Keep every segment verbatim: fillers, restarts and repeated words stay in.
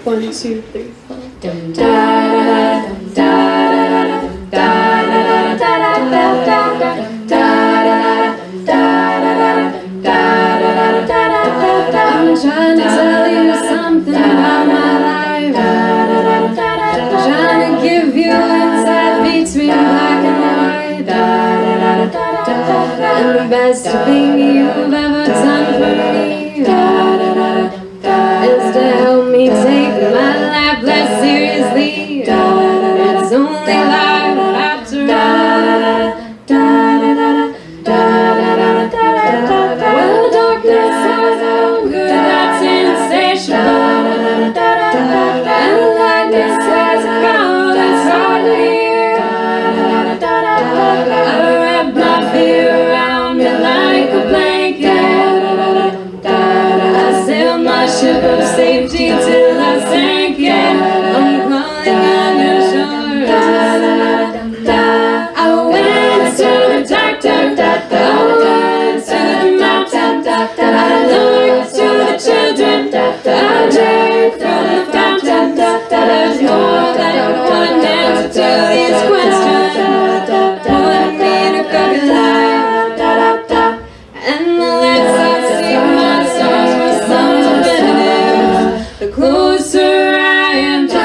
One, two, three, four. Dum da da dum da da da da I'm trying to tell you something about my life. Trying to give you insight between black and white. And the best thing you've ever done for me is to help me take my life less seriously. It's only life after all. Well, darkness has a good, that's insatiable. And lightness has a power that's hard to hear. I wrap my fear around me like a blanket. I sail my ship of safety till I sank, yeah. I'm crawling under shore. I went to the doctor, I went to the mountain, I looked to the children, I drank from the fountain. There's more than one answer to these questions. Put me in a crocodile, and the less I see my stars for some definitive, the closer I am to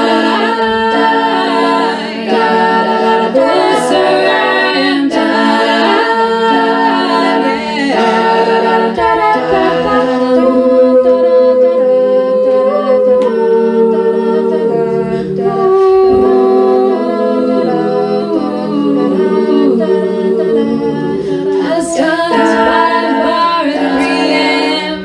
life. The closer I am to I stopped by a bar at three A M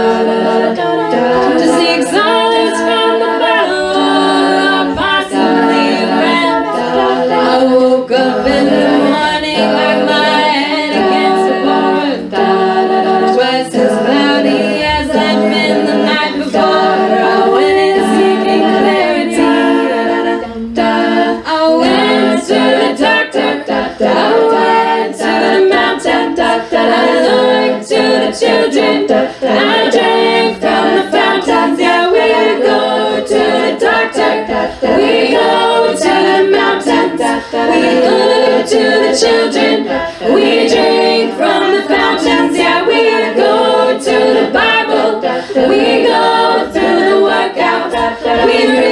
to seek solace from the battle I possibly ran. I woke up in the morning like my head against the board, twice as cloudy as I'd been the night before. I went in seeking clarity. I went to the doctor, I went to the mountain, I looked to the children, I drank from the fountains. Yeah, we go to the doctor, we go to the mountains, we look to the children, we drink from the fountains. Yeah, we go to the Bible, we go through the workout, we read